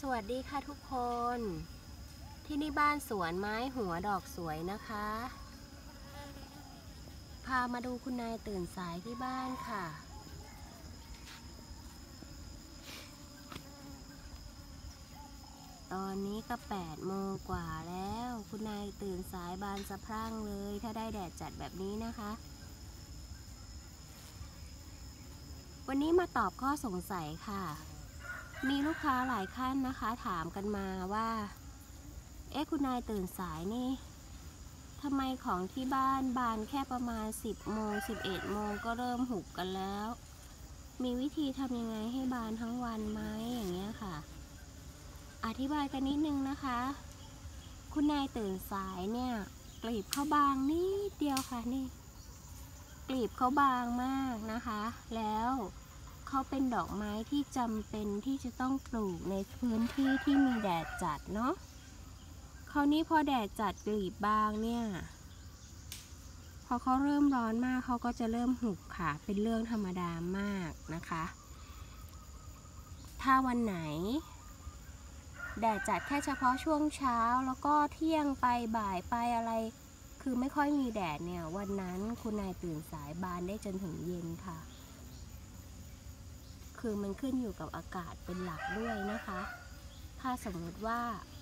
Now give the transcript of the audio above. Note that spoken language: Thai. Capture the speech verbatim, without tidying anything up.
วัสดีค่ะทุกคนที่นี่บ้านสวนไม้หัวดอกสวยนะคะพามาดูคุณนายตื่นสายที่บ้านค่ะตอนนี้ก็แปดโมงกว่าแล้วคุณนายตื่นสายบานสะพรั่งเลยถ้าได้แดดจัดแบบนี้นะคะวันนี้มาตอบข้อสงสัยค่ะมีลูกค้าหลายท่านนะคะถามกันมาว่าเอ๊ะคุณนายตื่นสายนี่ทำไมของที่บ้านบานแค่ประมาณสิบโมงสิบเอ็ดโมงก็เริ่มหุบกันแล้วมีวิธีทำยังไงให้บานทั้งวันไหมอย่างเงี้ยค่ะอธิบายกันนิดนึงนะคะคุณนายตื่นสายเนี่ยกลีบเขาบางนิดเดียวค่ะนี่กลีบเขาบางมากนะคะแล้วเขาเป็นดอกไม้ที่จำเป็นที่จะต้องปลูกในพื้นที่ที่มีแดดจัดเนาะคราวนี้พอแดดจัดกลีบบางเนี่ยพอเขาเริ่มร้อนมากเขาก็จะเริ่มหุบค่ะเป็นเรื่องธรรมดามากนะคะถ้าวันไหนแดดจัดแค่เฉพาะช่วงเช้าแล้วก็เที่ยงไปบ่ายไปอะไรคือไม่ค่อยมีแดดเนี่ยวันนั้นคุณนายตื่นสายบานได้จนถึงเย็นค่ะคือมันขึ้นอยู่กับอากาศเป็นหลักด้วยนะคะถ้าสมมติว่า